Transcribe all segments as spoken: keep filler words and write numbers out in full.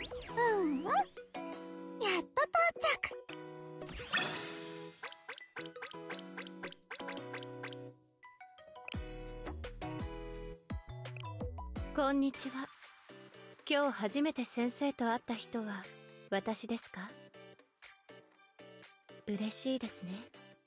うんうん、やっと到着。 こんにちは。今日初めて先生と会った人は私ですか？嬉しいですね。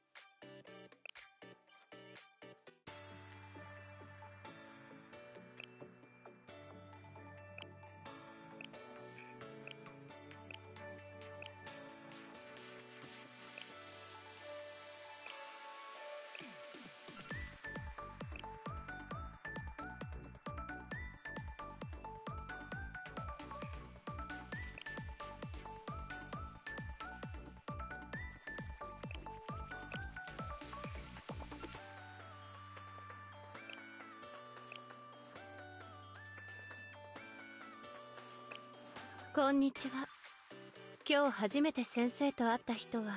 こんにちは。今日初めて先生と会った人は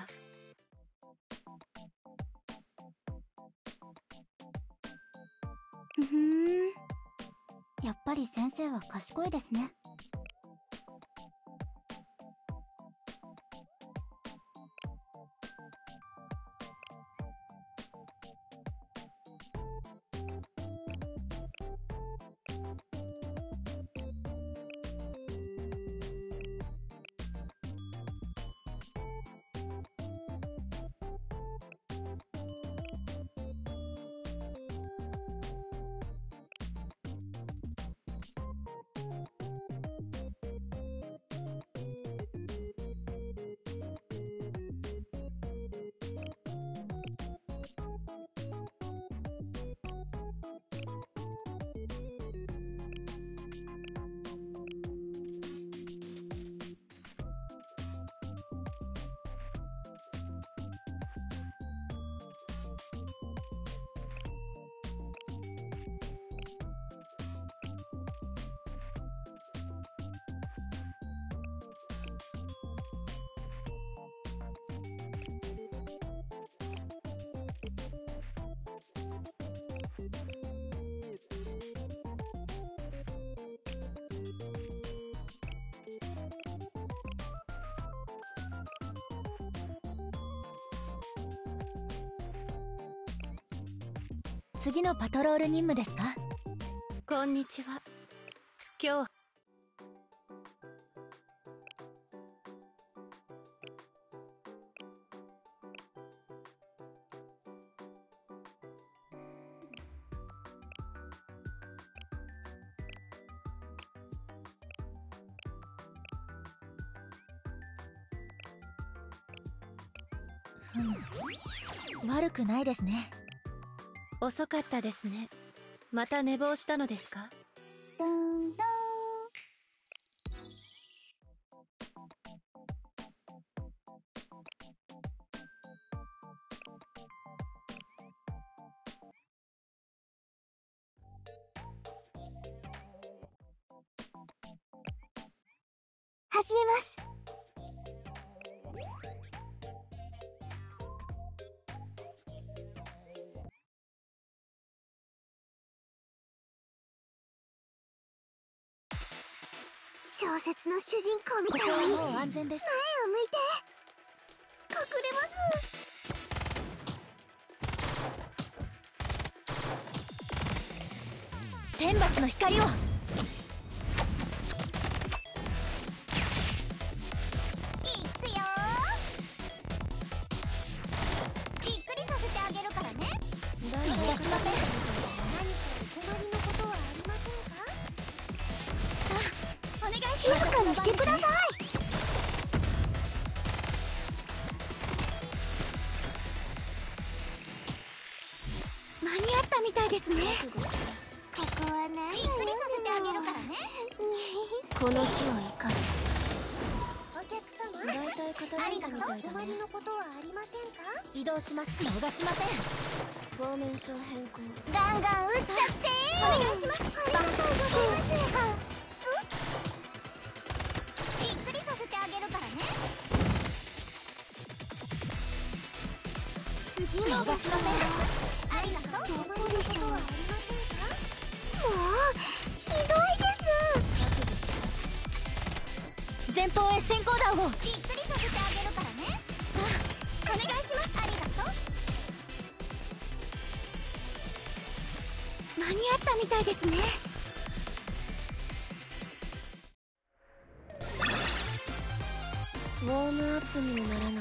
ふふん、やっぱり先生は賢いですね。次のパトロール任務ですか？ こんにちは。今日ふむ、悪くないですね。 遅かったですね。また寝坊したのですか？ ドンドン。始めます。小説の主人公みたいにここはもう安全です。 前を向いて隠れます。天罰の光を。いくよー。びっくりさせてあげるからね。 逃がしません。 何かお困りのことはありませんか？お願いします。静かにしてください。間に合ったみたいですね。ここはね、びっくりさせてあげるからね。 この木を生かす。 お客様、 大体片付いたみたいだね。 お困りのことはありませんか？ 移動します。逃しません。フォーメーション変更。 ガンガン撃っちゃってー。お願いします。ありがとうございます。びっくりさせてあげるからね。次の場所はありがとう。どこでしょう？もうひどいです。 前方へ先行弾を。 びっくりさせてあげるからね。さあお願いします。ありがとう。間に合ったみたいですね。 ウォームアップにもならない。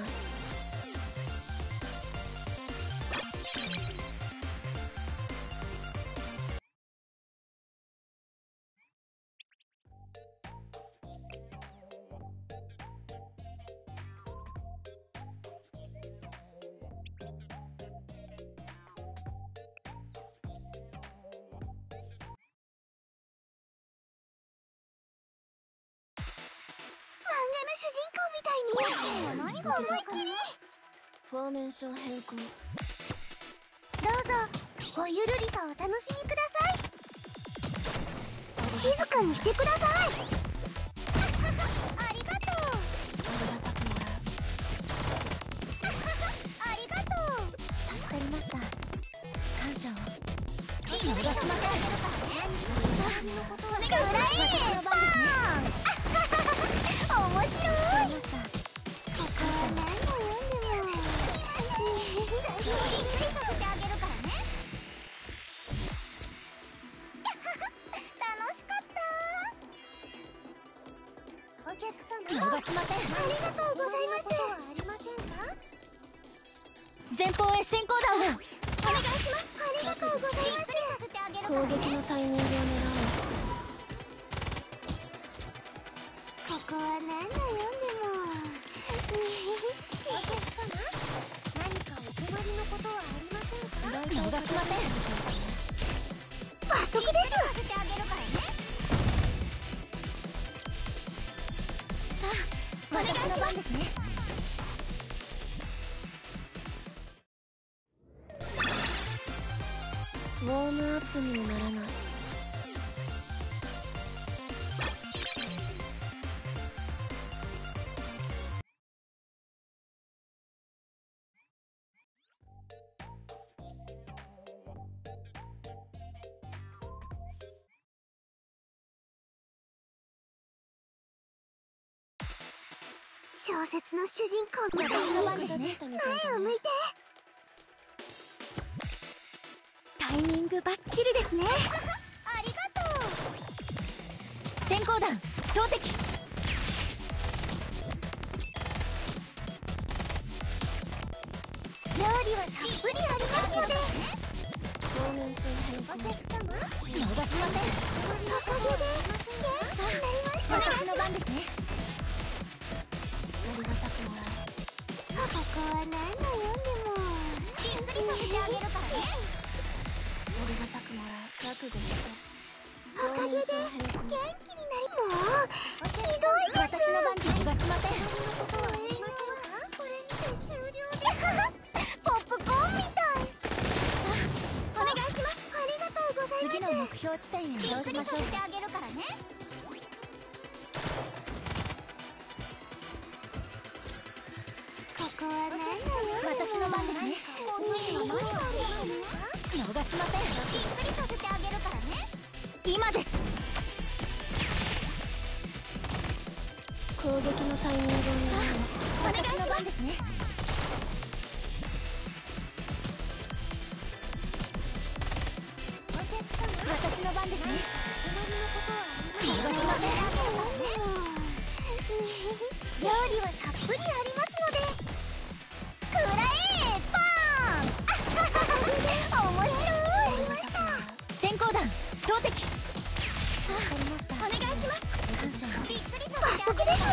何が思いっきり。 フォーメーション変更。 どうぞごゆるりとお楽しみください。静かにしてください。ありがとう。ありがとう。 助かりました。感謝を。 びっくりさせてあげるからね。くらえパン。面白い。ここは何を読んでもびっくりさせてあげるからね。楽しかった。お客様逃しません。 ありがとうございます。ありませんか。 前方へ先行弾を。 お願いします。ありがとうございます。 攻撃のタイミングを狙ここは何を読んでもお客様、何かお困りのことはありませんか。 う。逃しません。 罰則です。させてあげるからね。さあ、私の番ですね。 ウォームアップにもならない。 小説の主人公みたいに私の番ですね。 前を向いて。タイミングバッチリですね。ありがとう。 先行弾投擲。 料理はたっぷりありますので。 フォーメーション変更。 お客様、 逃しません。 おかげで元気になりました。 私の番ですね。ありがたくもらう。 ここは何を読んでもびっくりさせてあげるからね。 ありがたくもらう。覚悟して。 おかげで元気になりもうひどいです。 私の番で逃しません。 これにて終了です。ポップコーンみたい。お願いします。ありがとうございます。 次の目標地点へ移動しましょう。 びっくりさせてあげるからね。ここは何を読んでも私の番ですね。 こっちには何があるの。 逃しません。 びっくりさせてあげるからね。 今です。攻撃のタイミングを狙う。私の番ですね。 お客様、 私の番ですね。 逃しません。料理はたっぷりありますので。くらえパン。面白い。 先行弾投擲。わかりました。 お願いします。 感謝を。 びっくりさせてあげるからね。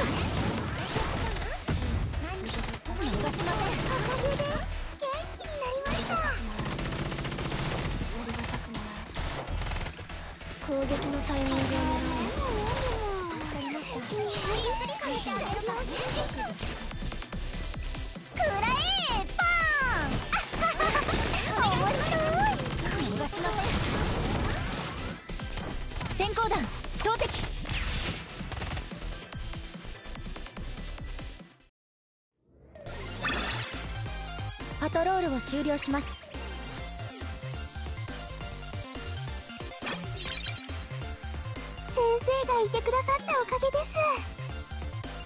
逃しません。 おかげで元気になりました。 攻撃のタイミングを狙う。 びっくりさせてあげるからね。くらえパン。面白い。 逃しません。先行弾投擲。パトロールを終了します。 先生がいてくださったおかげです。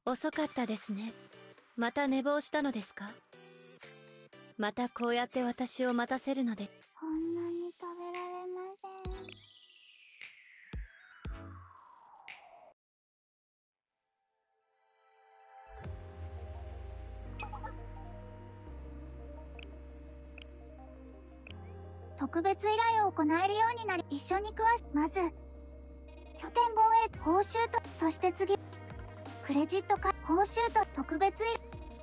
遅かったですね。また寝坊したのですか？またこうやって私を待たせるので。 そんなに食べられません。特別依頼を行えるようになり、一緒に詳しまず拠点防衛報酬と、そして次クレジットカード報酬と特別依頼。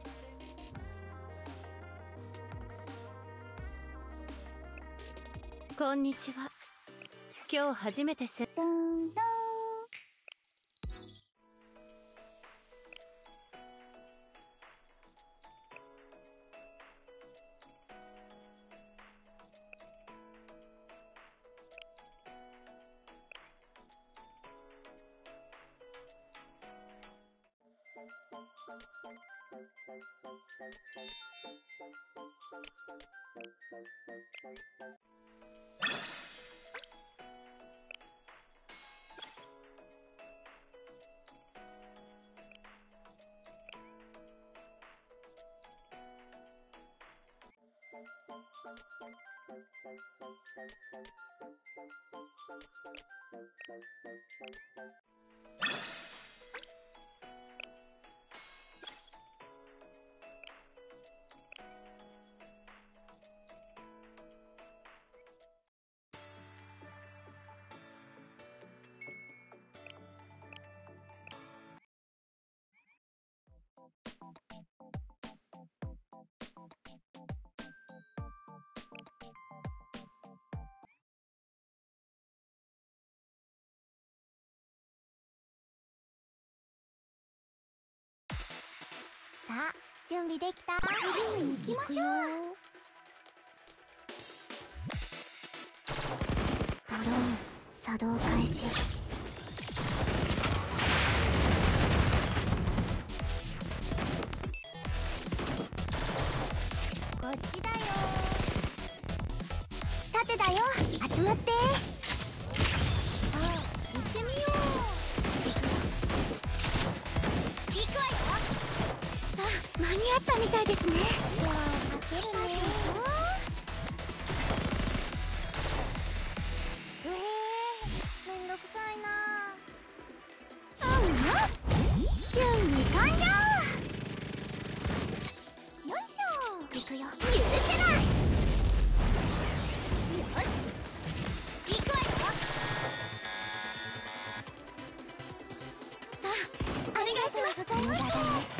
こんにちは。今日初めてせドゥンドゥン。さあ、準備できた。次に行きましょう。ドローン作動開始。こっちだよ。縦だよ。集まって。さあ、行ってみよう。行くわよ。間に合ったみたいですね。じゃあかけるね。えー、めんどくさいな。うんうん、準備完了。よいしょ。行くよ。許せない。よし、行くわよ。さあ、お願いします。無駄だね。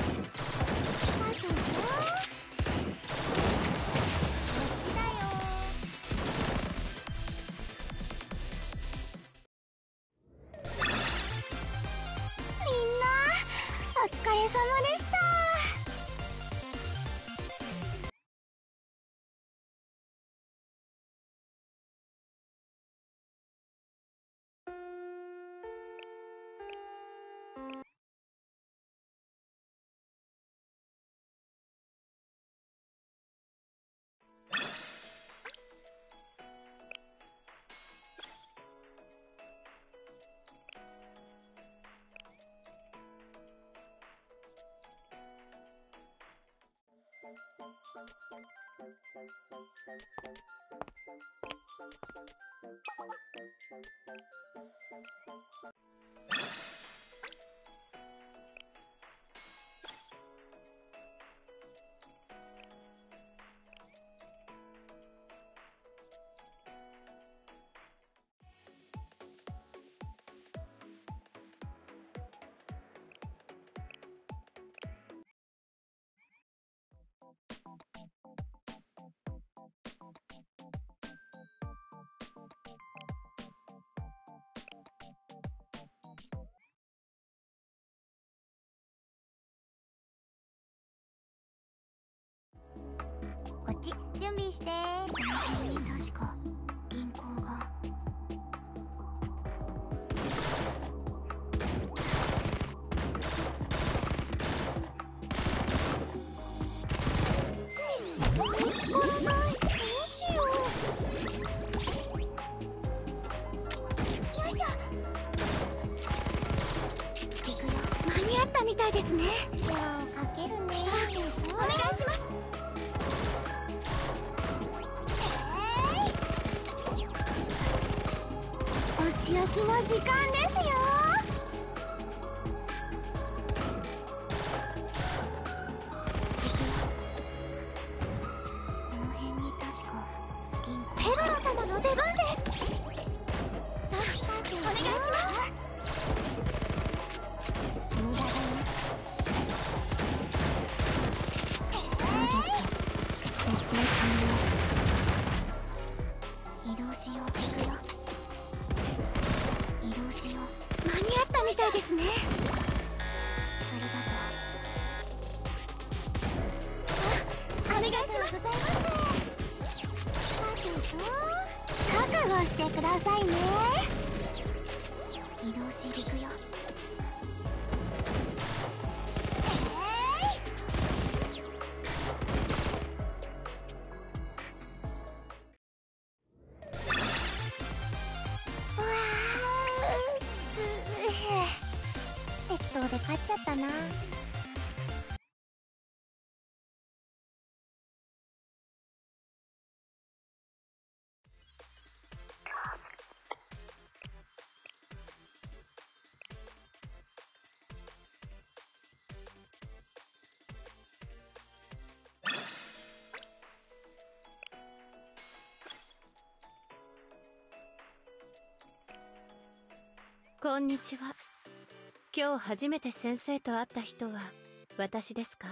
こっち準備して。確か銀行が。見つからない。どうしよう。よいしょ。行くよ。間に合ったみたい。 たいですね。世話をかけるね。お願いします。お仕置きの時間ですよ。この辺に確か銀行。ペロロ様の出番です。さあ、お願いします。無駄だね。絶対完了。移動しよう。行くよ。移動しよう。間に合ったみたいですね。ありがとう。あ、お願いします。覚悟してくださいね。移動し行くよ。適当で勝っちゃったな。 こんにちは。今日初めて先生と会った人は私ですか？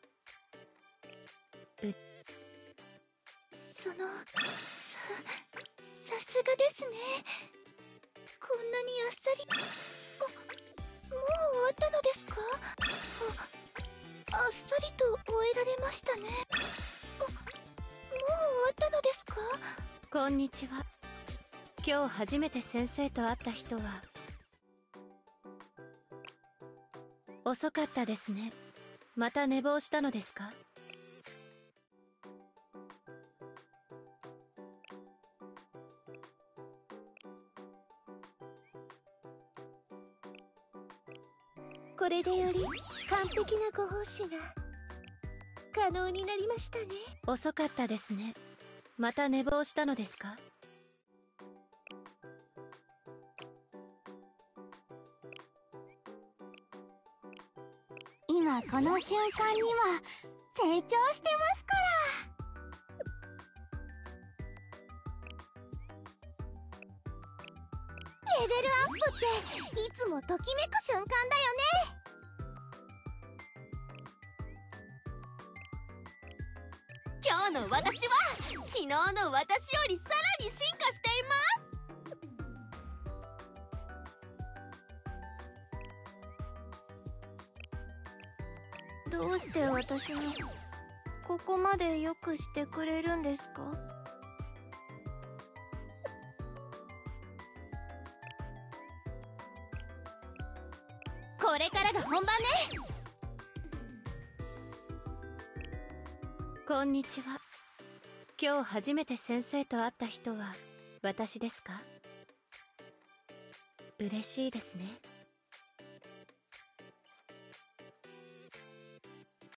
うそのさ、さすがですね。こんなにあっさり。あ、もう終わったのですか？あ、あっさりと終えられましたね。あ、もう終わったのですか？ こんにちは。今日初めて先生と会った人は遅かったですね。また寝坊したのですか？ これでより完璧なご奉仕が可能になりましたね。 遅かったですね。また寝坊したのですか？ 今この瞬間には成長してますから。レベルアップっていつもときめく瞬間だよね。 今日の私は昨日の私よりさらに進化しています。 どうして私にここまでよくしてくれるんですか？ これからが本番ね。 こんにちは。今日初めて先生と会った人は私ですか？嬉しいですね。